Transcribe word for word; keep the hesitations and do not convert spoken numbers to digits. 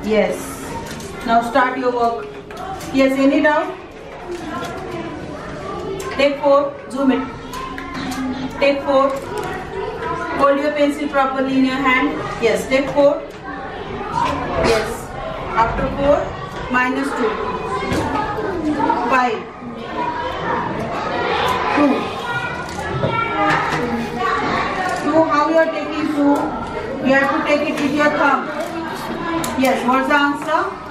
Yes. Now start your work. Yes, any doubt? Take four. Zoom it. Take four. Hold your pencil properly in your hand. Yes, take four. Yes. After four, minus two. Five. Two. Two, how you are taking two? You have to take it with your thumb. Yes, what's the answer?